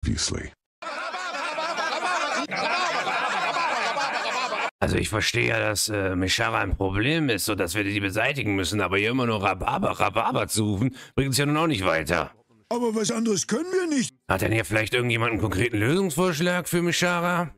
obviously. Also ich verstehe ja, dass Meshara ein Problem ist, so dass wir die beseitigen müssen, aber hier immer nur Rhabarber zu rufen, bringt uns ja nun auch nicht weiter. Aber was anderes können wir nicht. Hat denn hier vielleicht irgendjemand einen konkreten Lösungsvorschlag für Meshara?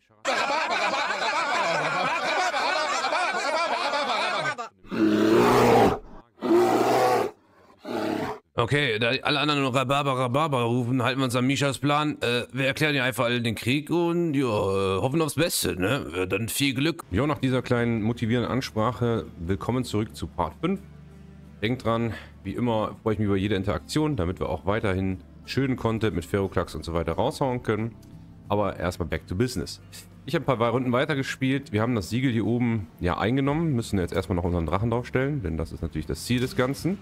Okay, da alle anderen nur Rhabarber rufen, halten wir uns an Mishas Plan. Wir erklären ja einfach allen den Krieg und ja, hoffen aufs Beste, ne? Dann viel Glück. Ja, nach dieser kleinen motivierenden Ansprache, willkommen zurück zu Part 5. Denkt dran, wie immer freue ich mich über jede Interaktion, damit wir auch weiterhin schönen Content mit Ferroklacks und so weiter raushauen können. Aber erstmal back to business. Ich habe ein paar Runden weitergespielt. Wir haben das Siegel hier oben ja eingenommen, müssen jetzt erstmal noch unseren Drachen draufstellen, denn das ist natürlich das Ziel des Ganzen.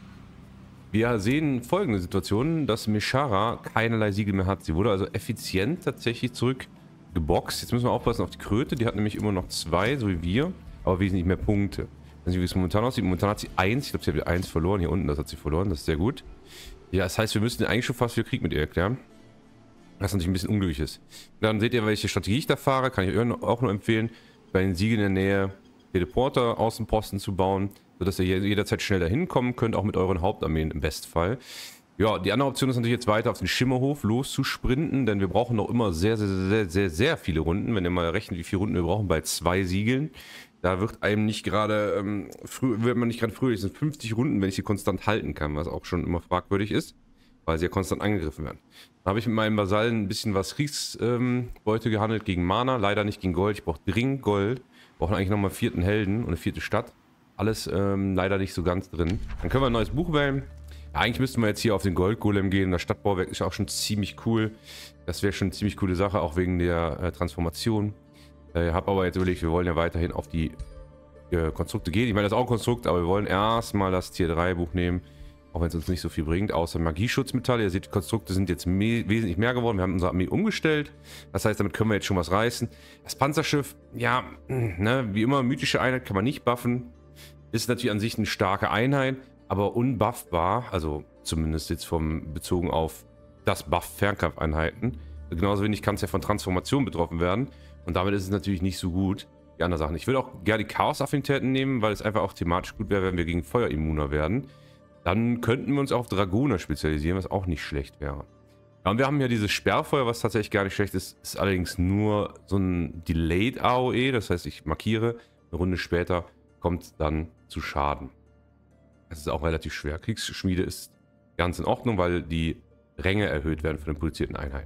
Wir sehen folgende Situation, dass Meshara keinerlei Siegel mehr hat. Sie wurde also effizient tatsächlich zurückgeboxt. Jetzt müssen wir aufpassen auf die Kröte. Die hat nämlich immer noch 2, so wie wir, aber wesentlich mehr Punkte. Ich weiß nicht, wie es momentan aussieht. Momentan hat sie 1. Ich glaube, sie hat 1 verloren. Hier unten, das hat sie verloren. Das ist sehr gut. Ja, das heißt, wir müssten eigentlich schon fast wieder Krieg mit ihr erklären. Was natürlich ein bisschen unglücklich ist. Dann seht ihr, welche Strategie ich da fahre. Kann ich euch auch nur empfehlen, bei den Siegen in der Nähe Teleporter, Außenposten zu bauen, sodass ihr jederzeit schnell dahin kommen könnt, auch mit euren Hauptarmeen im Bestfall. Ja, die andere Option ist natürlich jetzt weiter auf den Schimmerhof loszusprinten, denn wir brauchen noch immer sehr viele Runden. Wenn ihr mal rechnet, wie viele Runden wir brauchen bei 2 Siegeln, da wird einem nicht gerade früher, es sind 50 Runden, wenn ich sie konstant halten kann, was auch schon immer fragwürdig ist, weil sie ja konstant angegriffen werden. Da habe ich mit meinen Vasallen ein bisschen was Kriegsbeute gehandelt gegen Mana, leider nicht gegen Gold. Ich brauche dringend Gold, brauchen eigentlich nochmal einen 4. Helden und eine 4. Stadt. Alles leider nicht so ganz drin. Dann können wir ein neues Buch wählen. Ja, eigentlich müssten wir jetzt hier auf den Goldgolem gehen. Das Stadtbauwerk ist auch schon ziemlich cool. Das wäre schon eine ziemlich coole Sache, auch wegen der Transformation. Ich habe aber jetzt überlegt, wir wollen ja weiterhin auf die Konstrukte gehen. Ich meine, das ist auch ein Konstrukt, aber wir wollen erstmal das Tier 3 Buch nehmen. Auch wenn es uns nicht so viel bringt, außer Magieschutzmetalle. Ihr seht, die Konstrukte sind jetzt wesentlich mehr geworden. Wir haben unsere Armee umgestellt. Das heißt, damit können wir jetzt schon was reißen. Das Panzerschiff, ja, ne, wie immer, mythische Einheit kann man nicht buffen. Ist natürlich an sich eine starke Einheit, aber unbuffbar. Also zumindest jetzt bezogen auf das Buff-Fernkampfeinheiten. Genauso wenig kann es ja von Transformation betroffen werden. Und damit ist es natürlich nicht so gut. Die anderen Sachen. Ich würde auch gerne die Chaos-Affinitäten nehmen, weil es einfach auch thematisch gut wäre, wenn wir gegen Feuer immuner werden. Dann könnten wir uns auf Dragoner spezialisieren, was auch nicht schlecht wäre. Ja, und wir haben ja dieses Sperrfeuer, was tatsächlich gar nicht schlecht ist. Ist allerdings nur so ein Delayed AOE. Das heißt, ich markiere, eine Runde später kommt dann zu Schaden. Das ist auch relativ schwer. Kriegsschmiede ist ganz in Ordnung, weil die Ränge erhöht werden von den produzierten Einheiten.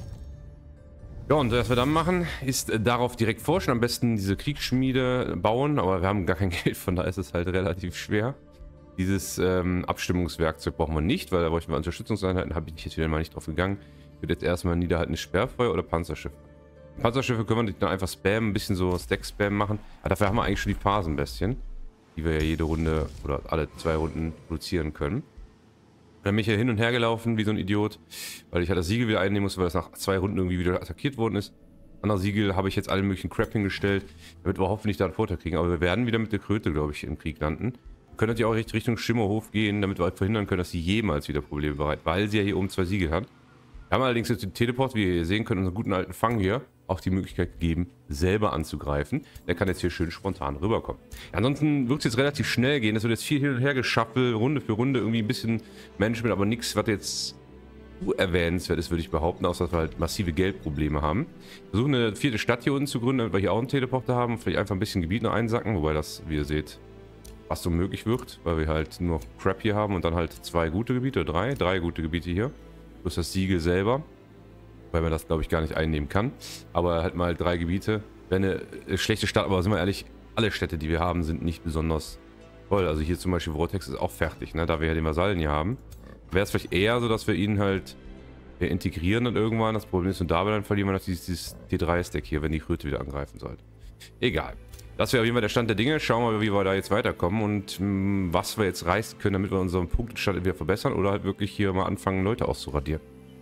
Ja, und was wir dann machen, ist darauf direkt forschen. Am besten diese Kriegsschmiede bauen, aber wir haben gar kein Geld, von daher ist es halt relativ schwer. Dieses Abstimmungswerkzeug brauchen wir nicht, weil da bräuchten wir Unterstützungseinheiten, habe ich jetzt wieder mal nicht drauf gegangen. Ich würde jetzt erstmal niederhaltendes Sperrfeuer oder Panzerschiffe. Panzerschiffe können wir dann einfach spammen, ein bisschen so Stack-Spam machen. Aber dafür haben wir eigentlich schon die Phasenbestien, die wir ja jede Runde oder alle 2 Runden produzieren können. Dann bin ich hier hin und her gelaufen wie so ein Idiot, weil ich halt das Siegel wieder einnehmen musste, weil das nach 2 Runden irgendwie wieder attackiert worden ist. Andere Siegel habe ich jetzt alle möglichen Crap hingestellt, damit wir hoffentlich da einen Vorteil kriegen. Aber wir werden wieder mit der Kröte, glaube ich, im Krieg landen. Wir können natürlich auch Richtung Schimmerhof gehen, damit wir halt verhindern können, dass sie jemals wieder Probleme bereitet, weil sie ja hier oben 2 Siegel hat. Wir haben allerdings jetzt den Teleport, wie ihr hier sehen könnt, unseren guten alten Fang hier, auch die Möglichkeit gegeben, selber anzugreifen. Der kann jetzt hier schön spontan rüberkommen. Ja, ansonsten wird es jetzt relativ schnell gehen. Es wird jetzt viel hin und her geschaffelt, Runde für Runde, irgendwie ein bisschen Management, aber nichts, was jetzt erwähnenswert ist, würde ich behaupten, außer dass wir halt massive Geldprobleme haben. Wir versuchen eine 4. Stadt hier unten zu gründen, damit wir hier auch einen Teleporter haben und vielleicht einfach ein bisschen Gebiet noch einsacken, wobei das, wie ihr seht, fast unmöglich wird, weil wir halt nur Crap hier haben und dann halt 2 gute Gebiete, oder 3 gute Gebiete hier, plus das Siegel selber, weil man das, glaube ich, gar nicht einnehmen kann. Aber halt mal 3 Gebiete. Wäre eine schlechte Stadt, aber sind wir ehrlich, alle Städte, die wir haben, sind nicht besonders toll. Also hier zum Beispiel Vortex ist auch fertig, ne? Da wir ja den Vasallen hier haben. Wäre es vielleicht eher so, dass wir ihn halt integrieren dann irgendwann. Das Problem ist, und dabei dann verlieren wir noch dieses T3-Stack hier, wenn die Kröte wieder angreifen sollte. Egal. Das wäre auf jeden Fall der Stand der Dinge. Schauen wir mal, wie wir da jetzt weiterkommen und was wir jetzt reißen können, damit wir unseren Punktestand wieder verbessern oder halt wirklich hier mal anfangen, Leute auszuradieren.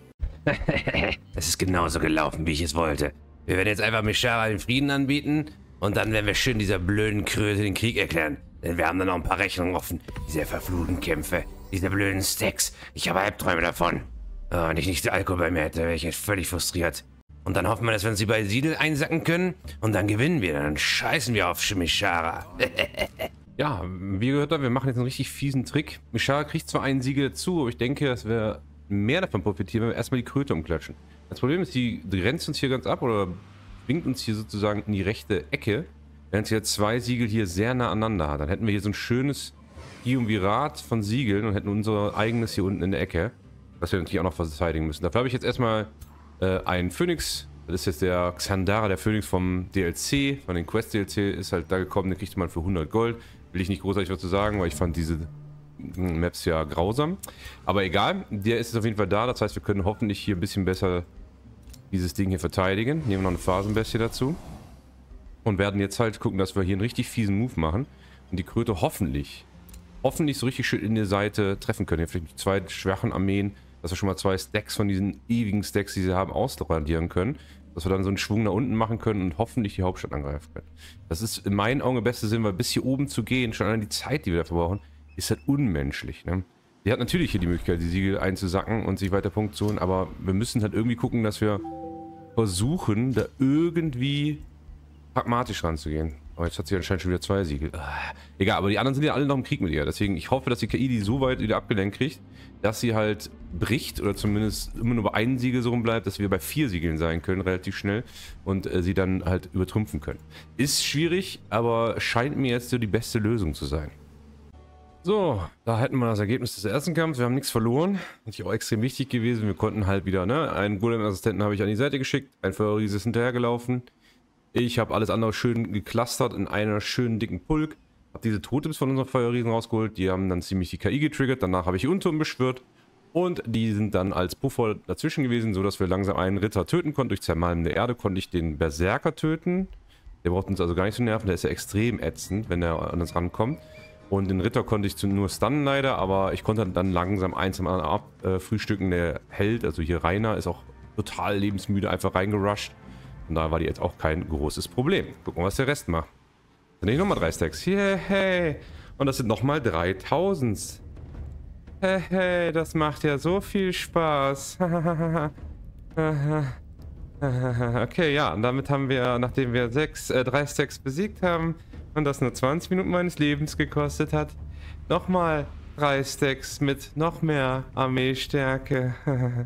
Es ist genauso gelaufen, wie ich es wollte. Wir werden jetzt einfach Meshara den Frieden anbieten und dann werden wir schön dieser blöden Kröte den Krieg erklären. Denn wir haben dann noch ein paar Rechnungen offen. Diese verfluchten Kämpfe, diese blöden Stacks. Ich habe Albträume davon. Oh, wenn ich nicht Alkohol bei mir hätte, wäre ich jetzt völlig frustriert. Und dann hoffen wir, dass wir uns die bei Siedel einsacken können und dann gewinnen wir. Dann scheißen wir auf Mishara. Ja, wie gehört da, wir machen jetzt einen richtig fiesen Trick. Mishara kriegt zwar einen Siegel dazu, aber ich denke, dass wir mehr davon profitieren, wenn wir erstmal die Kröte umklatschen. Das Problem ist, die grenzt uns hier ganz ab oder bringt uns hier sozusagen in die rechte Ecke. Während sie jetzt 2 Siegel hier sehr nah aneinander hat. Dann hätten wir hier so ein schönes Triumvirat von Siegeln und hätten unser eigenes hier unten in der Ecke, was wir natürlich auch noch verteidigen müssen. Dafür habe ich jetzt erstmal einen Phönix. Das ist jetzt der Xandara, der Phönix vom DLC, von den Quest-DLC, ist halt da gekommen, den kriegt man für 100 Gold. Will ich nicht großartig was zu sagen, weil ich fand diese Maps ja grausam. Aber egal, der ist jetzt auf jeden Fall da. Das heißt, wir können hoffentlich hier ein bisschen besser dieses Ding hier verteidigen. Nehmen wir noch eine Phasenbestie dazu. Und werden jetzt halt gucken, dass wir hier einen richtig fiesen Move machen. Und die Kröte hoffentlich so richtig schön in die Seite treffen können. Hier vielleicht 2 schwachen Armeen, dass wir schon mal 2 Stacks von diesen ewigen Stacks, die sie haben, ausradieren können. Dass wir dann so einen Schwung nach unten machen können und hoffentlich die Hauptstadt angreifen können. Das ist in meinen Augen der beste Sinn, weil bis hier oben zu gehen, schon allein die Zeit, die wir dafür brauchen, ist halt unmenschlich. Ne? Die hat natürlich hier die Möglichkeit, die Siegel einzusacken und sich weiter Punkte zu holen, aber wir müssen halt irgendwie gucken, dass wir versuchen, da irgendwie pragmatisch ranzugehen. Aber jetzt hat sie anscheinend schon wieder 2 Siegel. Egal, aber die anderen sind ja alle noch im Krieg mit ihr. Deswegen, ich hoffe, dass die KI die so weit wieder abgelenkt kriegt, dass sie halt bricht oder zumindest immer nur bei 1 Siegel so rumbleibt, dass wir bei 4 Siegeln sein können, relativ schnell. Und sie dann halt übertrumpfen können. Ist schwierig, aber scheint mir jetzt so die beste Lösung zu sein. So, da hätten wir das Ergebnis des ersten Kampfs. Wir haben nichts verloren. Natürlich auch extrem wichtig gewesen. Wir konnten halt wieder, ne, einen Golem-Assistenten habe ich an die Seite geschickt, ein Feuerriese ist hinterhergelaufen. Ich habe alles andere schön geclustert in einer schönen dicken Pulk. Habe diese Totems von unseren Feuerriesen rausgeholt. Die haben dann ziemlich die KI getriggert. Danach habe ich die Untoten beschwört. Und die sind dann als Puffer dazwischen gewesen, sodass wir langsam einen Ritter töten konnten. Durch zermalmende Erde konnte ich den Berserker töten. Der braucht uns also gar nicht zu nerven. Der ist ja extrem ätzend, wenn er an uns rankommt. Und den Ritter konnte ich nur stunnen leider. Aber ich konnte dann langsam eins am anderen abfrühstücken. Der Held, also hier Rainer, ist auch total lebensmüde einfach reingerusht. Und da war die jetzt auch kein großes Problem. Gucken wir, was der Rest macht. Sind nicht nochmal 3 Stacks. Hey. Und das sind nochmal 3000. Hey, das macht ja so viel Spaß. Okay, ja, und damit haben wir, nachdem wir 3 Stacks besiegt haben und das nur 20 Minuten meines Lebens gekostet hat, nochmal 3 Stacks mit noch mehr Armeestärke.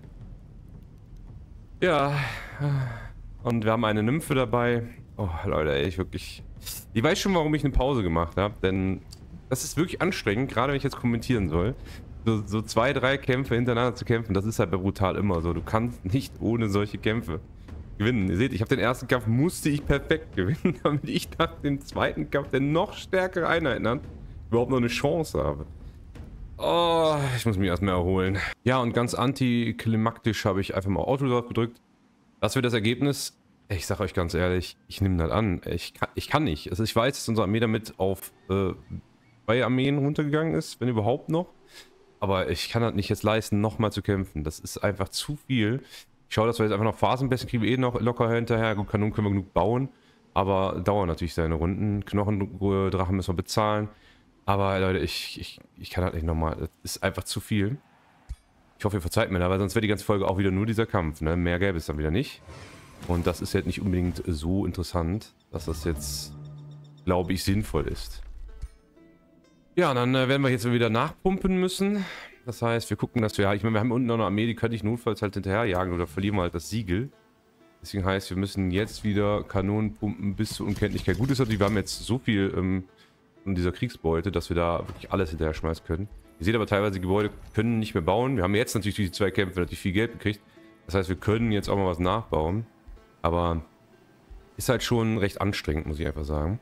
Ja. Und wir haben eine Nymphe dabei. Oh, Leute, ey, ich wirklich... Die weiß schon, warum ich eine Pause gemacht habe. Denn das ist wirklich anstrengend, gerade wenn ich jetzt kommentieren soll. So 2, 3 Kämpfe hintereinander zu kämpfen, das ist halt bei Brutal immer so. Du kannst nicht ohne solche Kämpfe gewinnen. Ihr seht, ich habe den ersten Kampf, musste ich perfekt gewinnen, damit ich nach dem zweiten Kampf, der noch stärkere Einheiten hat, überhaupt noch eine Chance habe. Oh, ich muss mich erstmal erholen. Ja, und ganz antiklimaktisch habe ich einfach mal Auto drauf gedrückt. Das wird das Ergebnis. Ich sage euch ganz ehrlich, ich nehme das an. Ich kann nicht. Also ich weiß, dass unsere Armee damit auf 2 Armeen runtergegangen ist, wenn überhaupt noch. Aber ich kann das nicht jetzt leisten, nochmal zu kämpfen. Das ist einfach zu viel. Ich schaue, dass wir jetzt einfach noch Phasenbesten kriegen, wir eh noch locker hinterher. Gut, Kanonen können wir genug bauen. Aber dauern natürlich seine Runden. Knochendrachen müssen wir bezahlen. Aber Leute, ich kann das nicht nochmal. Das ist einfach zu viel. Ich hoffe, ihr verzeiht mir da, weil sonst wäre die ganze Folge auch wieder nur dieser Kampf. Ne? Mehr gäbe es dann wieder nicht. Und das ist jetzt nicht unbedingt so interessant, dass das jetzt, glaube ich, sinnvoll ist. Ja, dann werden wir jetzt wieder nachpumpen müssen. Das heißt, wir gucken, dass wir... Ich meine, wir haben unten noch eine Armee, die könnte ich notfalls halt hinterherjagen oder verlieren wir halt das Siegel. Deswegen heißt, wir müssen jetzt wieder Kanonen pumpen bis zur Unkenntlichkeit. Gut ist natürlich, wir haben jetzt so viel in dieser Kriegsbeute, dass wir da wirklich alles hinterher schmeißen können. Ihr seht aber teilweise, die Gebäude können nicht mehr bauen. Wir haben jetzt natürlich durch die 2 Kämpfe natürlich viel Geld gekriegt. Das heißt, wir können jetzt auch mal was nachbauen. Aber ist halt schon recht anstrengend, muss ich einfach sagen,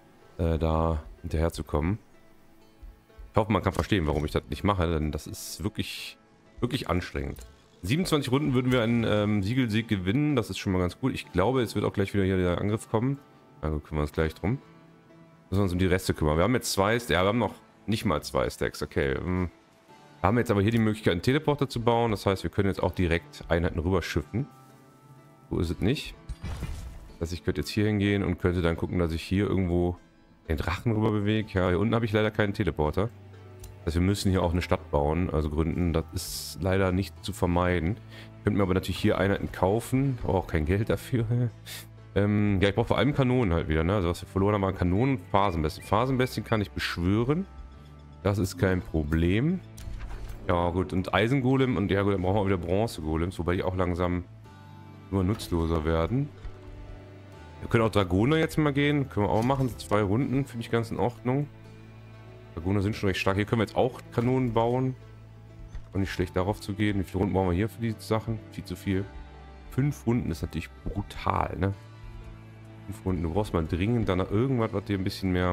da hinterher zu kommen. Ich hoffe, man kann verstehen, warum ich das nicht mache, denn das ist wirklich, wirklich anstrengend. 27 Runden würden wir einen Siegelsieg gewinnen, das ist schon mal ganz gut. Ich glaube, es wird auch gleich wieder hier der Angriff kommen. Also kümmern wir uns gleich drum. Müssen wir uns um die Reste kümmern. Wir haben jetzt 2, ja, wir haben noch nicht mal 2 Stacks, okay. Wir haben jetzt aber hier die Möglichkeit, einen Teleporter zu bauen, das heißt, wir können jetzt auch direkt Einheiten rüberschiffen. So ist es nicht. Das heißt, ich könnte jetzt hier hingehen und könnte dann gucken, dass ich hier irgendwo den Drachen rüber bewege. Ja, hier unten habe ich leider keinen Teleporter. Also wir müssen hier auch eine Stadt bauen, also gründen. Das ist leider nicht zu vermeiden. Könnten wir aber natürlich hier Einheiten kaufen, aber auch kein Geld dafür. Ja, ich brauche vor allem Kanonen halt wieder, ne? Also was wir verloren haben, waren Kanonen und Phasenbestien. Phasenbestien kann ich beschwören. Das ist kein Problem. Ja gut, und Eisengolem und ja gut, dann brauchen wir auch wieder Bronzegolems, wobei die auch langsam immer nutzloser werden. Wir können auch Dragoner jetzt mal gehen, können wir auch machen, 2 Runden, finde ich ganz in Ordnung. Dragoner sind schon recht stark. Hier können wir jetzt auch Kanonen bauen. Und nicht schlecht darauf zu gehen. Wie viele Runden brauchen wir hier für die Sachen? Viel zu viel. 5 Runden ist natürlich brutal, ne? 5 Runden. Du brauchst mal dringend dann noch irgendwas, was dir ein bisschen mehr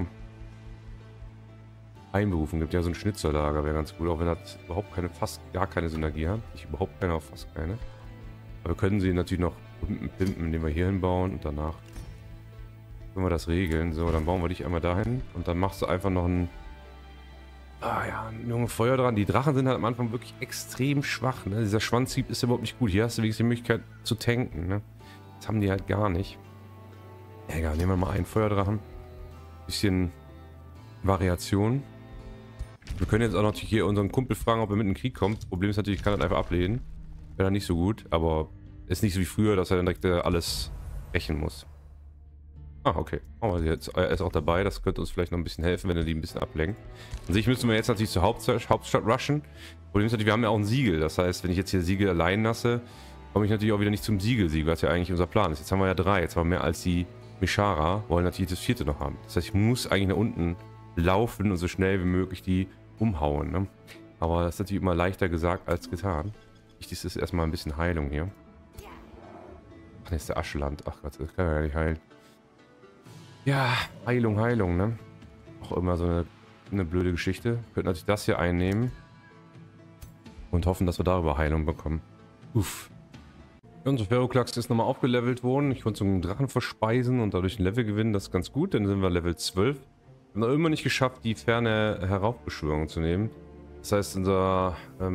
Einberufung gibt. Ja, so ein Schnitzerlager wäre ganz gut, auch wenn das überhaupt keine, fast gar keine Synergie hat. Nicht überhaupt keine, aber fast keine. Aber wir können sie natürlich noch pimpen, indem wir hier hinbauen und danach können wir das regeln. So, dann bauen wir dich einmal dahin und dann machst du einfach noch ein ein junge Feuer dran. Die Drachen sind halt am Anfang wirklich extrem schwach. Ne? Dieser Schwanzhieb ist überhaupt nicht gut. Hier hast du wenigstens die Möglichkeit zu tanken. Ne? Das haben die halt gar nicht. Egal, nehmen wir mal einen Feuerdrachen. Bisschen Variation. Wir können jetzt auch noch hier unseren Kumpel fragen, ob er mit in den Krieg kommt. Problem ist natürlich, ich kann das einfach ablehnen. Wäre dann nicht so gut, aber ist nicht so wie früher, dass er dann direkt alles rächen muss. Ah, okay. Oh, jetzt, er ist auch dabei. Das könnte uns vielleicht noch ein bisschen helfen, wenn er die ein bisschen ablenkt. An sich müssen wir jetzt natürlich zur Hauptstadt rushen. Problem ist natürlich, wir haben ja auch ein Siegel. Das heißt, wenn ich jetzt hier Siegel allein lasse, komme ich natürlich auch wieder nicht zum Siegel, was ja eigentlich unser Plan ist. Jetzt haben wir ja 3. Jetzt haben wir mehr als die Mishara. Wollen natürlich das 4. noch haben. Das heißt, ich muss eigentlich nach unten laufen und so schnell wie möglich die umhauen. Ne? Aber das ist natürlich immer leichter gesagt als getan. Wichtig ist erstmal ein bisschen Heilung hier. Ach, jetzt ist der Aschland. Ach Gott, das kann ja nicht heilen. Ja, Heilung, ne? Auch immer so eine blöde Geschichte. Wir könnten natürlich das hier einnehmen. Und hoffen, dass wir darüber Heilung bekommen. Uff. Unsere Ferroklax ist nochmal aufgelevelt worden. Ich konnte so einen Drachen verspeisen und dadurch ein Level gewinnen. Das ist ganz gut. Dann sind wir Level 12. Wir haben noch immer nicht geschafft, die ferne Heraufbeschwörung zu nehmen. Das heißt, unser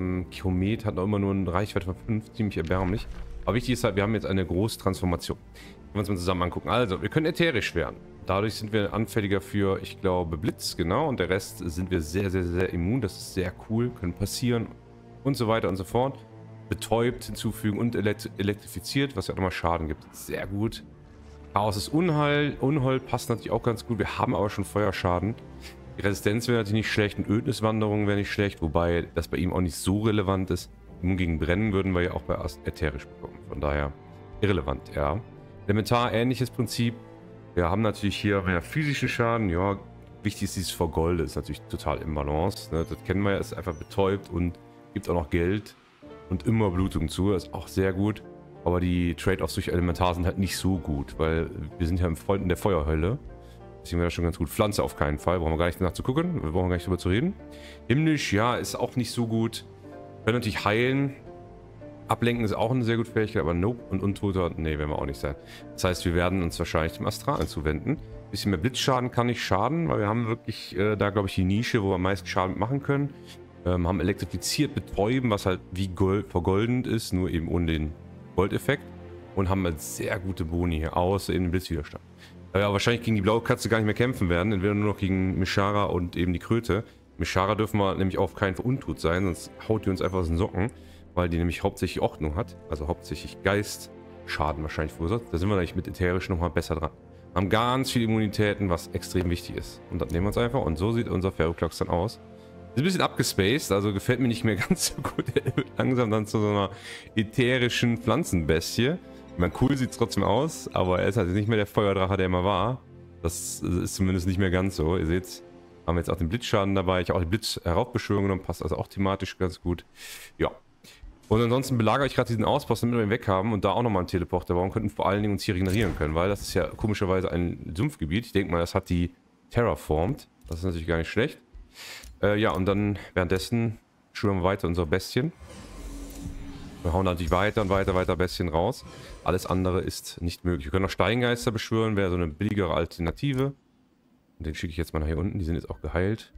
Komet hat noch immer nur eine Reichweite von 5. Ziemlich erbärmlich. Aber wichtig ist halt, wir haben jetzt eine große Transformation. Wenn wir uns mal zusammen angucken. Also, wir können ätherisch werden. Dadurch sind wir anfälliger für, ich glaube, Blitz, genau. Und der Rest sind wir sehr, sehr, sehr immun. Das ist sehr cool. Können passieren und so weiter und so fort. Betäubt hinzufügen und elektrifiziert, was ja auch nochmal Schaden gibt. Sehr gut. Chaos ist Unheil. Unheil passt natürlich auch ganz gut. Wir haben aber schon Feuerschaden. Die Resistenz wäre natürlich nicht schlecht und Ödniswanderung wäre nicht schlecht. Wobei das bei ihm auch nicht so relevant ist. Immun gegen Brennen würden wir ja auch bei ätherisch bekommen. Von daher irrelevant, ja. Elementar ähnliches Prinzip. Wir haben natürlich hier mehr physischen Schaden. Ja, wichtig ist dieses Vergolde. Ist natürlich total im Balance. Ne? Das kennen wir ja. Ist einfach betäubt und gibt auch noch Geld. Und immer Blutung zu. Das ist auch sehr gut. Aber die Trade-offs durch Elementar sind halt nicht so gut. Weil wir sind ja in der Feuerhölle. Deswegen wäre das schon ganz gut. Pflanze auf keinen Fall. Brauchen wir gar nicht danach zu gucken. Wir brauchen gar nicht drüber zu reden. Himmlisch, ja, ist auch nicht so gut. Können natürlich heilen. Ablenken ist auch eine sehr gute Fähigkeit, aber Nope und Untoter, nee, werden wir auch nicht sein. Das heißt, wir werden uns wahrscheinlich dem Astralen zuwenden. Ein bisschen mehr Blitzschaden kann nicht schaden, weil wir haben wirklich da, glaube ich, die Nische, wo wir am meisten Schaden machen können. Haben elektrifiziert, betäuben, was halt wie vergoldend ist, nur eben ohne den Goldeffekt. Und haben halt sehr gute Boni hier, außer eben den Blitzwiderstand. Ja, wahrscheinlich gegen die blaue Katze gar nicht mehr kämpfen werden, entweder nur noch gegen Mishara und eben die Kröte. Mishara dürfen wir nämlich auf keinen Fall untot sein, sonst haut die uns einfach aus den Socken. Weil die nämlich hauptsächlich Ordnung hat, also hauptsächlich Geistschaden wahrscheinlich verursacht. Da sind wir nämlich mit ätherisch nochmal besser dran. Haben ganz viele Immunitäten, was extrem wichtig ist. Und das nehmen wir uns einfach und so sieht unser Ferroklax dann aus. Ist ein bisschen abgespaced, also gefällt mir nicht mehr ganz so gut. Er wird langsam dann zu so einer ätherischen Pflanzenbestie. Ich meine, cool sieht es trotzdem aus, aber er ist halt nicht mehr der Feuerdrache, der immer war. Das ist zumindest nicht mehr ganz so. Ihr seht, haben wir jetzt auch den Blitzschaden dabei. Ich habe auch die Blitz-Heraufbeschwörung genommen, passt also auch thematisch ganz gut. Ja. Und ansonsten belagere ich gerade diesen Auspost, damit wir ihn weg haben und da auch nochmal einen Teleporter bauen könnten, vor allen Dingen uns hier regenerieren können, weil das ist ja komischerweise ein Sumpfgebiet. Ich denke mal, das hat die terraformt. Das ist natürlich gar nicht schlecht. Ja, und dann währenddessen schwören wir weiter unsere Bestien. Wir hauen natürlich weiter und weiter Bestien raus. Alles andere ist nicht möglich. Wir können noch Steingeister beschwören, wäre so eine billigere Alternative. Und den schicke ich jetzt mal nach hier unten. Die sind jetzt auch geheilt.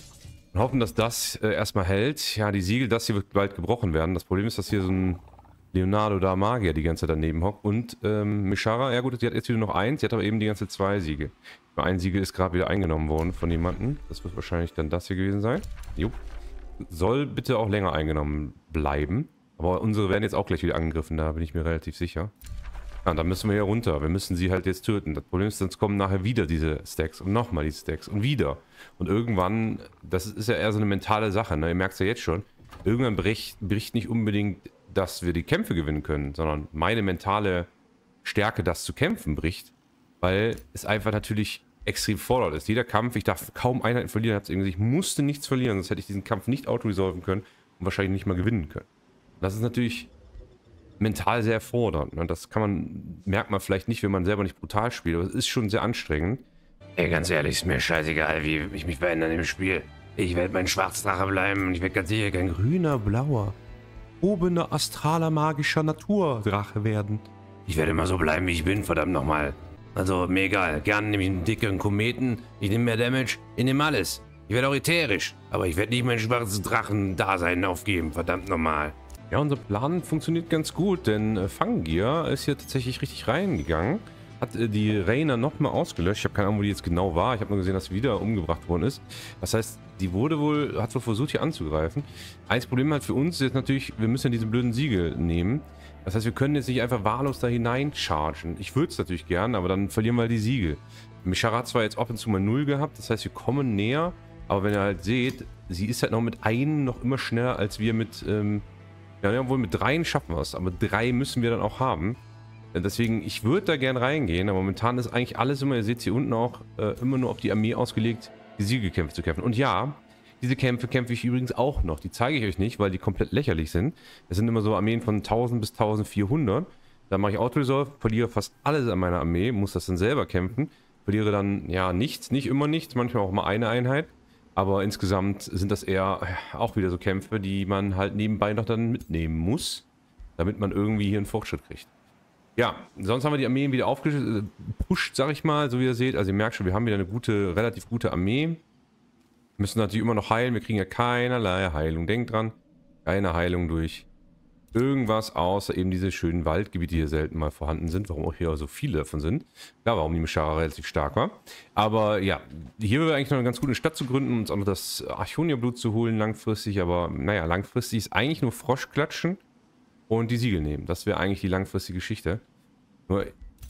Und hoffen, dass das erstmal hält. Ja, die Siegel, das hier wird bald gebrochen werden. Das Problem ist, dass hier so ein Leonardo da Magier die ganze Zeit daneben hockt. Und Mishara, ja gut, die hat jetzt wieder noch 1, sie hat aber eben die ganze 2 Siege. Ein Siegel ist gerade wieder eingenommen worden von jemandem. Das wird wahrscheinlich dann das hier gewesen sein. Jupp. Soll bitte auch länger eingenommen bleiben. Aber unsere werden jetzt auch gleich wieder angegriffen, da bin ich mir relativ sicher. Ja, dann müssen wir hier runter. Wir müssen sie halt jetzt töten. Das Problem ist, sonst kommen nachher wieder diese Stacks und nochmal die Stacks und wieder. Und irgendwann, das ist ja eher so eine mentale Sache, ne? Ihr merkt es ja jetzt schon. Irgendwann bricht nicht unbedingt, dass wir die Kämpfe gewinnen können, sondern meine mentale Stärke, das zu kämpfen, bricht. Weil es einfach natürlich extrem fordernd ist. Jeder Kampf, ich darf kaum Einheiten verlieren. Ich musste nichts verlieren, sonst hätte ich diesen Kampf nicht auto-resolven können und wahrscheinlich nicht mal gewinnen können. Das ist natürlich mental sehr fordernd. Und das merkt man vielleicht nicht, wenn man selber nicht brutal spielt, aber es ist schon sehr anstrengend. Ey, ganz ehrlich, ist mir scheißegal, wie ich mich verändere im Spiel. Ich werde mein Schwarzdrache bleiben und ich werde ganz sicher kein grüner, blauer, obener, astraler, magischer Naturdrache werden. Ich werde immer so bleiben, wie ich bin, verdammt nochmal. Also, mir egal. Gerne nehme ich einen dicken Kometen, ich nehme mehr Damage, ich nehme alles. Ich werde auch ätherisch, aber ich werde nicht mein schwarzes Drachen-Dasein aufgeben, verdammt nochmal. Ja, unser Plan funktioniert ganz gut, denn Fangir ist hier tatsächlich richtig reingegangen. Hat die Reina nochmal ausgelöscht. Ich habe keine Ahnung, wo die jetzt genau war. Ich habe nur gesehen, dass sie wieder umgebracht worden ist. Das heißt, die hat wohl versucht, hier anzugreifen. Eins Problem halt für uns ist jetzt natürlich, wir müssen ja diese blöden Siegel nehmen. Das heißt, wir können jetzt nicht einfach wahllos da hinein chargen. Ich würde es natürlich gern, aber dann verlieren wir halt die Siegel. Mishara hat zwar jetzt ab und zu mal 0 gehabt, das heißt, wir kommen näher. Aber wenn ihr halt seht, sie ist halt noch mit 1 noch immer schneller als wir mit, ja, wohl mit 3 schaffen wir es. Aber 3 müssen wir dann auch haben. Deswegen, ich würde da gern reingehen, aber momentan ist eigentlich alles immer, ihr seht hier unten auch, immer nur auf die Armee ausgelegt, die Siegelkämpfe zu kämpfen. Und ja, diese Kämpfe kämpfe ich übrigens auch noch. Die zeige ich euch nicht, weil die komplett lächerlich sind. Es sind immer so Armeen von 1000 bis 1400. Da mache ich Auto-Resolve, verliere fast alles an meiner Armee, muss das dann selber kämpfen. Verliere dann, ja, nichts, nicht immer nichts, manchmal auch mal eine Einheit. Aber insgesamt sind das eher auch wieder so Kämpfe, die man halt nebenbei noch dann mitnehmen muss, damit man irgendwie hier einen Fortschritt kriegt. Ja, sonst haben wir die Armeen wieder aufgepusht, sag ich mal, so wie ihr seht. Also ihr merkt schon, wir haben wieder eine relativ gute Armee. Müssen natürlich immer noch heilen. Wir kriegen ja keinerlei Heilung. Denkt dran, keine Heilung durch irgendwas, außer eben diese schönen Waldgebiete, die hier selten mal vorhanden sind. Warum auch hier so viele davon sind. Klar, warum die Mishara relativ stark war. Aber ja, hier wäre eigentlich noch eine ganz gute Stadt zu gründen und uns auch noch das Archonia-Blut zu holen langfristig. Aber naja, langfristig ist eigentlich nur Froschklatschen und die Siegel nehmen. Das wäre eigentlich die langfristige Geschichte. Nur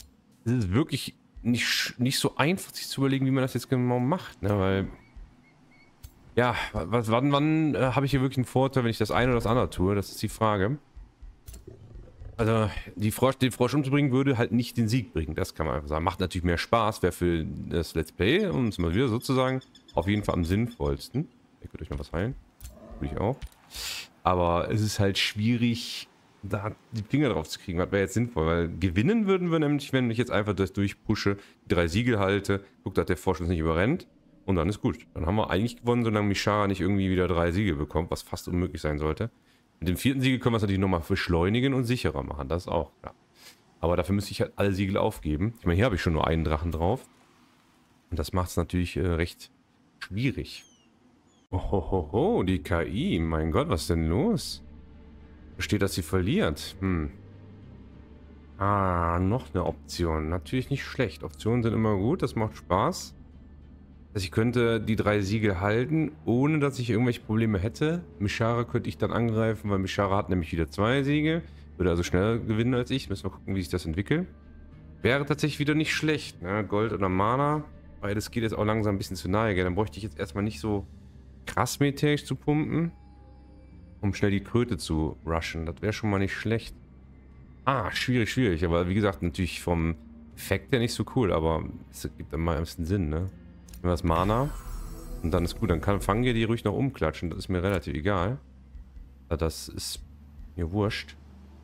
es ist wirklich nicht so einfach, sich zu überlegen, wie man das jetzt genau macht. Ne? Weil ja, wann habe ich hier wirklich einen Vorteil, wenn ich das eine oder das andere tue? Das ist die Frage. Also, den Frosch umzubringen würde halt nicht den Sieg bringen. Das kann man einfach sagen. Macht natürlich mehr Spaß, wäre für das Let's Play, um es mal wieder sozusagen, auf jeden Fall am sinnvollsten. Ihr könnt euch noch was heilen. Würde ich auch. Aber es ist halt schwierig, da die Finger drauf zu kriegen. Was wäre jetzt sinnvoll? Weil gewinnen würden wir nämlich, wenn ich jetzt einfach das durchpushe, die 3 Siegel halte, guckt, dass der Frosch uns nicht überrennt. Und dann ist gut. Dann haben wir eigentlich gewonnen, solange Mishara nicht irgendwie wieder 3 Siege bekommt, was fast unmöglich sein sollte. Mit dem 4. Siegel können wir es natürlich nochmal beschleunigen und sicherer machen. Das ist auch klar. Aber dafür müsste ich halt alle Siegel aufgeben. Ich meine, hier habe ich schon nur einen Drachen drauf. Und das macht es natürlich recht schwierig. Ohohoho, die KI. Mein Gott, was ist denn los? Da steht, dass sie verliert. Ah, noch eine Option. Natürlich nicht schlecht. Optionen sind immer gut, das macht Spaß. Also ich könnte die 3 Siegel halten, ohne dass ich irgendwelche Probleme hätte. Mishara könnte ich dann angreifen, weil Mishara hat nämlich wieder 2 Siegel. Würde also schneller gewinnen als ich. Müssen wir gucken, wie sich das entwickelt. Wäre tatsächlich wieder nicht schlecht. Ne? Gold oder Mana. Beides geht jetzt auch langsam ein bisschen zu nahe. Gell? Dann bräuchte ich jetzt erstmal nicht so krass militärisch zu pumpen, um schnell die Kröte zu rushen. Das wäre schon mal nicht schlecht. Ah, schwierig. Aber wie gesagt, natürlich vom Effekt her nicht so cool. Aber es gibt dann mal ein bisschen Sinn, ne? Nehmen wir das Mana. Und dann ist gut. Dann kann Fangir die ruhig noch umklatschen. Das ist mir relativ egal. Das ist mir wurscht.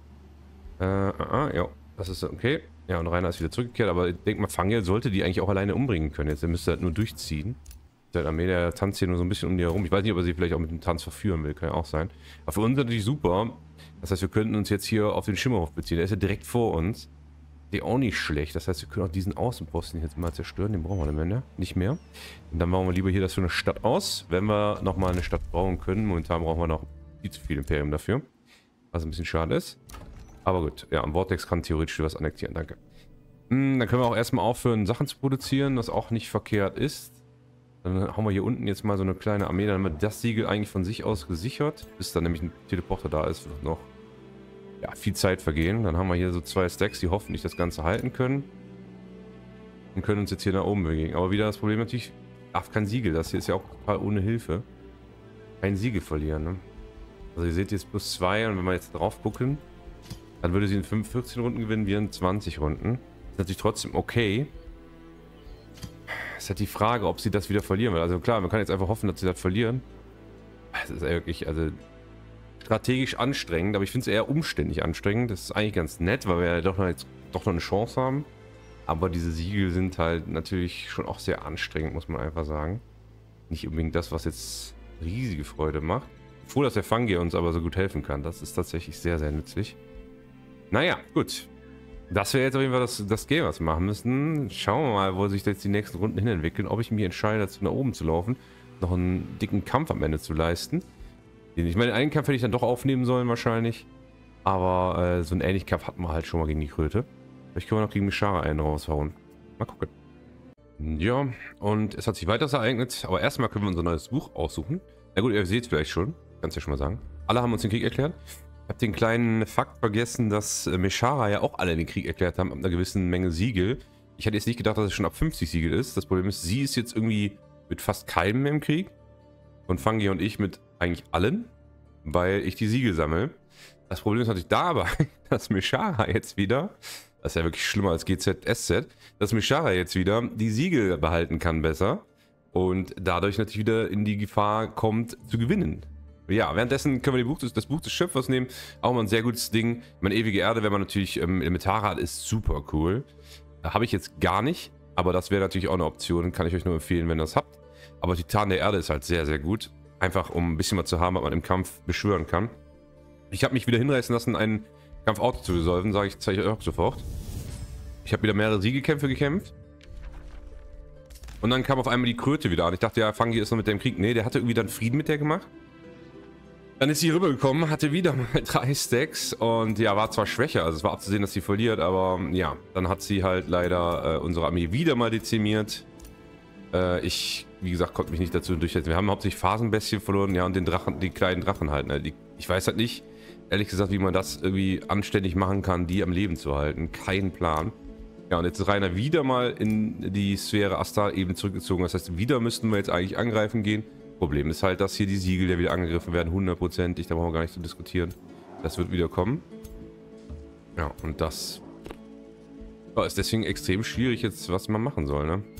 Ja. Das ist okay. Ja, und Rainer ist wieder zurückgekehrt. Aber ich denke mal, Fangir sollte die eigentlich auch alleine umbringen können. Jetzt müsste er halt nur durchziehen. Der Armee, der tanzt hier nur so ein bisschen um die herum. Ich weiß nicht, ob er sie vielleicht auch mit dem Tanz verführen will. Kann ja auch sein. Aber für uns natürlich super. Das heißt, wir könnten uns jetzt hier auf den Schimmerhof beziehen. Der ist ja direkt vor uns. Die auch nicht schlecht. Das heißt, wir können auch diesen Außenposten jetzt mal zerstören. Den brauchen wir nicht mehr. Und dann bauen wir lieber hier das für eine Stadt aus. Wenn wir nochmal eine Stadt bauen können. Momentan brauchen wir noch viel zu viel Imperium dafür. Was ein bisschen schade ist. Aber gut, ja, am Vortex kann theoretisch was annektieren, danke. Dann können wir auch erstmal aufhören, Sachen zu produzieren, was auch nicht verkehrt ist. Dann hauen wir hier unten jetzt mal so eine kleine Armee, dann haben wir das Siegel eigentlich von sich aus gesichert, bis dann nämlich ein Teleporter da ist, wird noch ja, viel Zeit vergehen. Dann haben wir hier so 2 Stacks, die hoffentlich das Ganze halten können. Und können uns jetzt hier nach oben bewegen. Aber wieder das Problem natürlich, darf kein Siegel, das hier ist ja auch total ohne Hilfe. Kein Siegel verlieren, ne? Also ihr seht jetzt +2 und wenn wir jetzt drauf gucken, dann würde sie in 14 Runden gewinnen, wir in 20 Runden. Ist natürlich trotzdem okay. Es ist halt die Frage, ob sie das wieder verlieren will. Also klar, man kann jetzt einfach hoffen, dass sie das verlieren. Es ist ja wirklich, also strategisch anstrengend, aber ich finde es eher umständlich anstrengend. Das ist eigentlich ganz nett, weil wir ja doch noch eine Chance haben. Aber diese Siegel sind halt natürlich schon auch sehr anstrengend, muss man einfach sagen. Nicht unbedingt das, was jetzt riesige Freude macht. Obwohl, dass der Fangier uns aber so gut helfen kann. Das ist tatsächlich sehr, sehr nützlich. Naja, gut. Das wäre jetzt auf jeden Fall das Game, was wir machen müssen. Schauen wir mal, wo sich jetzt die nächsten Runden hin entwickeln. Ob ich mich entscheide, dazu nach oben zu laufen. Noch einen dicken Kampf am Ende zu leisten. Ich meine, einen Kampf hätte ich dann doch aufnehmen sollen wahrscheinlich. Aber so einen ähnlichen Kampf hatten wir halt schon mal gegen die Kröte. Vielleicht können wir noch gegen Mishara einen raushauen. Mal gucken. Ja, und es hat sich weiteres ereignet. Aber erstmal können wir unser neues Buch aussuchen. Na gut, ihr seht es vielleicht schon. Kannst ja schon mal sagen. Alle haben uns den Krieg erklärt. Ich habe den kleinen Fakt vergessen, dass Mishara ja auch alle den Krieg erklärt haben, ab einer gewissen Menge Siegel. Ich hätte jetzt nicht gedacht, dass es schon ab 50 Siegel ist. Das Problem ist, sie ist jetzt irgendwie mit fast keinem mehr im Krieg. Und Fangi und ich mit eigentlich allen, weil ich die Siegel sammle. Das Problem ist natürlich dabei, dass Mishara jetzt wieder, das ist ja wirklich schlimmer als GZSZ, dass Mishara jetzt wieder die Siegel behalten kann besser. Und dadurch natürlich wieder in die Gefahr kommt, zu gewinnen. Ja, währenddessen können wir das Buch des Schöpfers nehmen. Auch mal ein sehr gutes Ding. Meine ewige Erde, wenn man natürlich Elementare hat, ist super cool. Habe ich jetzt gar nicht, aber das wäre natürlich auch eine Option. Kann ich euch nur empfehlen, wenn ihr das habt. Aber Titan der Erde ist halt sehr, sehr gut. Einfach um ein bisschen was zu haben, was man im Kampf beschwören kann. Ich habe mich wieder hinreißen lassen, einen Kampf Auto zu resolven, zeige ich euch auch sofort. Ich habe wieder mehrere Siegelkämpfe gekämpft. Und dann kam auf einmal die Kröte wieder an. Ich dachte, ja, Fangi ist noch mit dem Krieg. Nee, der hatte irgendwie dann Frieden mit der gemacht. Dann ist sie rübergekommen, hatte wieder mal 3 Stacks und ja, war zwar schwächer, also es war abzusehen, dass sie verliert, aber ja, dann hat sie halt leider unsere Armee wieder mal dezimiert. Ich, wie gesagt, konnte mich nicht dazu durchsetzen. Wir haben hauptsächlich Phasenbestien verloren, ja, und den Drachen, die kleinen Drachen halt. Ne? Ich weiß halt nicht, ehrlich gesagt, wie man das irgendwie anständig machen kann, die am Leben zu halten. Kein Plan. Ja, und jetzt ist Rainer wieder mal in die Sphäre Astral eben zurückgezogen. Das heißt, wieder müssten wir jetzt eigentlich angreifen gehen. Problem ist halt, dass hier die Siegel ja wieder angegriffen werden, 100%. Da brauchen wir gar nicht zu diskutieren. Das wird wieder kommen. Ja, und das ist deswegen extrem schwierig jetzt, was man machen soll, ne?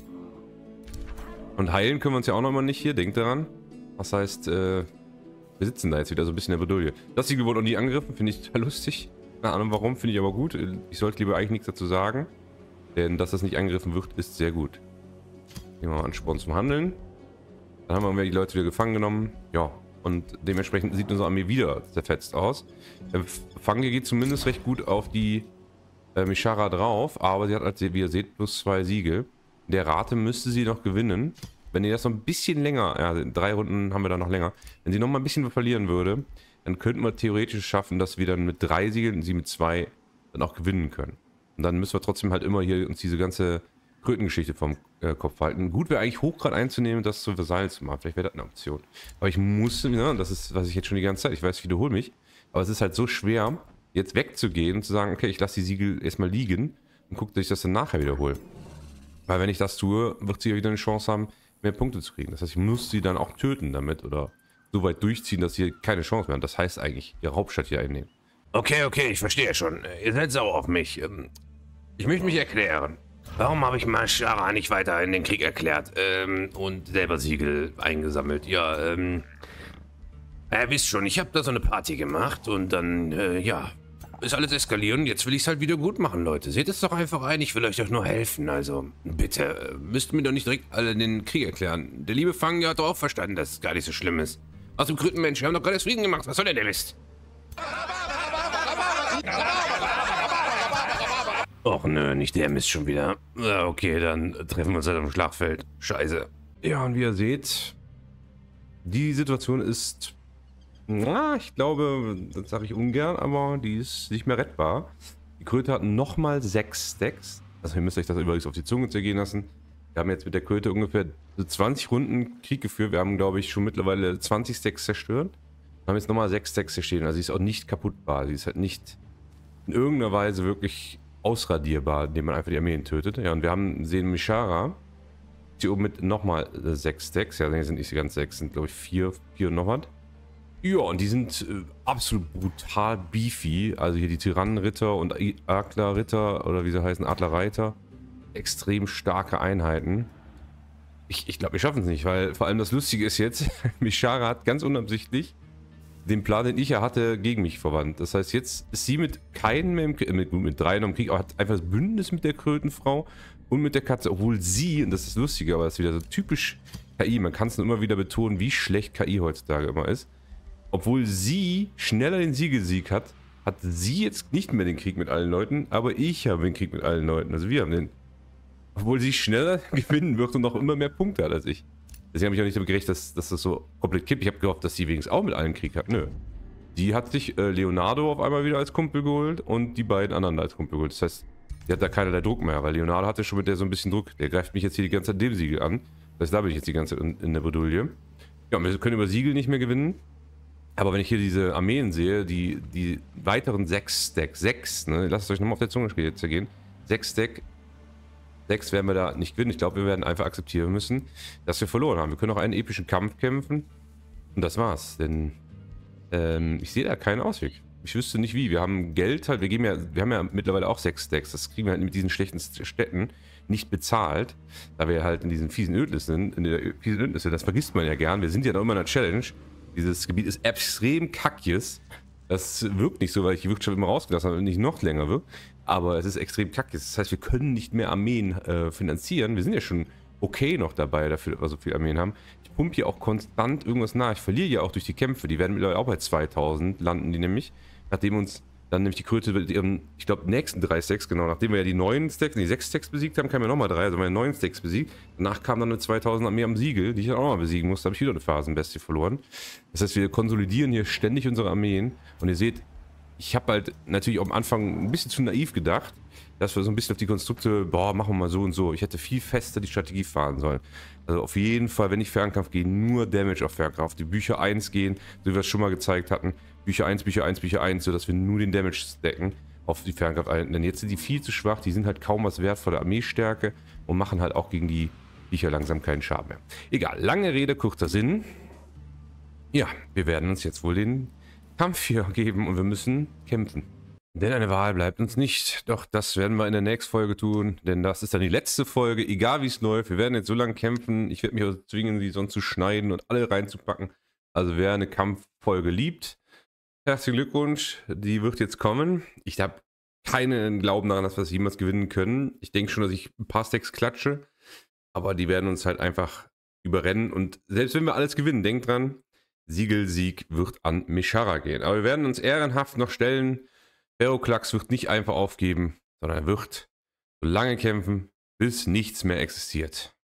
Und heilen können wir uns ja auch nochmal nicht hier, denkt daran. Das heißt, wir sitzen da jetzt wieder so ein bisschen in der Bredouille. Das Siegel wurde noch nie angegriffen, finde ich total lustig. Keine Ahnung warum, finde ich aber gut. Ich sollte lieber eigentlich nichts dazu sagen. Denn dass das nicht angegriffen wird, ist sehr gut. Nehmen wir mal Ansporn zum Handeln. Dann haben wir die Leute wieder gefangen genommen. Ja, und dementsprechend sieht unsere Armee wieder zerfetzt aus. Fangi geht zumindest recht gut auf die Mishara drauf, aber sie hat, als wie ihr seht, +2 Siegel. In der Rate müsste sie noch gewinnen. Wenn ihr das noch ein bisschen länger, ja, in 3 Runden haben wir da noch länger, wenn sie noch mal ein bisschen verlieren würde, dann könnten wir theoretisch schaffen, dass wir dann mit 3 Siegeln und sie mit 2 dann auch gewinnen können. Und dann müssen wir trotzdem halt immer hier uns diese ganze Krötengeschichte vom Kopf halten. Gut wäre eigentlich Hochgrad einzunehmen und das zu Vasallen zu machen. Vielleicht wäre das eine Option. Aber ich muss, ne, das ist, was ich jetzt schon die ganze Zeit, ich weiß, ich wiederhole mich, aber es ist halt so schwer, jetzt wegzugehen und zu sagen, okay, ich lasse die Siegel erstmal liegen und gucke, dass ich das dann nachher wiederhole. Weil wenn ich das tue, wird sie ja wieder eine Chance haben, mehr Punkte zu kriegen. Das heißt, ich muss sie dann auch töten damit oder so weit durchziehen, dass sie keine Chance mehr haben. Das heißt eigentlich, ihre Hauptstadt hier einnehmen. Okay, ich verstehe schon. Ihr seid sauer auf mich. Ich möchte mich erklären. Warum habe ich Mishara nicht weiter in den Krieg erklärt und selber Siegel eingesammelt? Ja, ihr wisst schon, ich habe da so eine Party gemacht und dann, ja, ist alles eskalieren. Jetzt will ich es halt wieder gut machen, Leute. Seht es doch einfach ein, ich will euch doch nur helfen. Also, bitte, müsst mir doch nicht direkt alle den Krieg erklären. Der liebe Fangi hat doch auch verstanden, dass es gar nicht so schlimm ist. Aus dem Krötenmensch, wir haben doch gerade Frieden gemacht. Was soll denn der Mist? Och nö, nicht der Mist schon wieder. Ja, okay, dann treffen wir uns halt am Schlachtfeld. Scheiße. Ja, und wie ihr seht, die Situation ist Na, ich glaube, das sage ich ungern, aber die ist nicht mehr rettbar. Die Kröte hat nochmal 6 Stacks. Also ihr müsst euch das übrigens auf die Zunge zergehen lassen. Wir haben jetzt mit der Kröte ungefähr so 20 Runden Krieg geführt. Wir haben, glaube ich, schon mittlerweile 20 Stacks zerstört. Wir haben jetzt nochmal 6 Stacks hier stehen. Also sie ist auch nicht kaputtbar. Sie ist halt nicht in irgendeiner Weise wirklich ausradierbar, indem man einfach die Armeen tötet. Ja, und wir sehen Mishara. Hier oben mit nochmal 6 Stacks. Ja, nee, sind nicht ganz 6, sind glaube ich 4 und noch was. Ja, und die sind absolut brutal beefy. Also hier die Tyrannenritter und Adlerritter, oder wie sie heißen, Adlerreiter. Extrem starke Einheiten. Ich glaube, wir schaffen es nicht, weil vor allem das Lustige ist jetzt, Mishara hat ganz unabsichtlich den Plan, den ich ja hatte, gegen mich verwandt. Das heißt, jetzt ist sie mit keinem mehr im Krieg, mit 3 noch im Krieg, aber hat einfach das Bündnis mit der Krötenfrau und mit der Katze, obwohl sie, und das ist lustig, aber das ist wieder so typisch KI, man kann es nur immer wieder betonen, wie schlecht KI heutzutage immer ist. Obwohl sie schneller den Siegelsieg hat, hat sie jetzt nicht mehr den Krieg mit allen Leuten, aber ich habe den Krieg mit allen Leuten. Also wir haben den. Obwohl sie schneller gewinnen wird und noch immer mehr Punkte hat als ich. Deswegen habe ich auch nicht damit gerechnet, dass das so komplett kippt. Ich habe gehofft, dass sie wenigstens auch mit allen Krieg hat. Nö. Die hat sich Leonardo auf einmal wieder als Kumpel geholt und die beiden anderen als Kumpel geholt. Das heißt, die hat da keinerlei Druck mehr, weil Leonardo hatte schon mit der so ein bisschen Druck. Der greift mich jetzt hier die ganze Zeit dem Siegel an. Das heißt, da bin ich jetzt die ganze Zeit in der Bredouille. Ja, und wir können über Siegel nicht mehr gewinnen. Aber wenn ich hier diese Armeen sehe, die weiteren 6 Stacks, 6, ne, lasst es euch nochmal auf der Zunge zergehen, 6 Stack, 6 werden wir da nicht gewinnen. Ich glaube, wir werden einfach akzeptieren müssen, dass wir verloren haben. Wir können auch einen epischen Kampf kämpfen und das war's, denn ich sehe da keinen Ausweg. Ich wüsste nicht wie. Wir haben Geld halt, wir haben ja mittlerweile auch 6 Stacks, das kriegen wir halt mit diesen schlechten Städten nicht bezahlt, da wir halt in diesen fiesen Ödnis sind, das vergisst man ja gern, wir sind ja noch immer in der Challenge. Dieses Gebiet ist extrem kackjes. Das wirkt nicht so, weil ich die Wirtschaft immer rausgelassen habe und nicht noch länger wirkt. Aber es ist extrem kackjes. Das heißt, wir können nicht mehr Armeen finanzieren. Wir sind ja schon okay noch dabei, dafür, dass wir so viele Armeen haben. Ich pumpe hier auch konstant irgendwas nach. Ich verliere ja auch durch die Kämpfe. Die werden mittlerweile auch bei 2000 landen, die nämlich. Nachdem uns dann nämlich die Kröte mit ihren, ich glaube, nächsten 3 Stacks, genau, nachdem wir ja die 9 Stacks, die 6 Stacks besiegt haben, kamen ja nochmal 3, also meine 9 Stacks besiegt. Danach kam dann eine 2000 Armee am Siegel, die ich dann auch mal besiegen musste, habe ich wieder eine Phasenbestie verloren. Das heißt, wir konsolidieren hier ständig unsere Armeen und ihr seht, ich habe halt natürlich am Anfang ein bisschen zu naiv gedacht, dass wir so ein bisschen auf die Konstrukte, boah, machen wir mal so und so. Ich hätte viel fester die Strategie fahren sollen. Also auf jeden Fall, wenn ich Fernkampf gehe, nur Damage auf Fernkampf. Die Bücher 1 gehen, so wie wir es schon mal gezeigt hatten. Bücher 1, Bücher 1, Bücher 1, sodass wir nur den Damage stacken auf die Fernkampf-Einheiten. Denn jetzt sind die viel zu schwach, die sind halt kaum was wert vor der Armeestärke und machen halt auch gegen die Bücher langsam keinen Schaden mehr. Egal, lange Rede, kurzer Sinn. Ja, wir werden uns jetzt wohl den Kampf hier geben und wir müssen kämpfen. Denn eine Wahl bleibt uns nicht. Doch das werden wir in der nächsten Folge tun, denn das ist dann die letzte Folge, egal wie es läuft. Wir werden jetzt so lange kämpfen. Ich werde mich also zwingen, die sonst zu schneiden und alle reinzupacken. Also wer eine Kampffolge liebt, herzlichen Glückwunsch, die wird jetzt kommen. Ich habe keinen Glauben daran, dass wir es jemals gewinnen können. Ich denke schon, dass ich ein paar Stacks klatsche, aber die werden uns halt einfach überrennen. Und selbst wenn wir alles gewinnen, denkt dran, Siegelsieg wird an Mishara gehen. Aber wir werden uns ehrenhaft noch stellen. Ferroklax wird nicht einfach aufgeben, sondern er wird so lange kämpfen, bis nichts mehr existiert.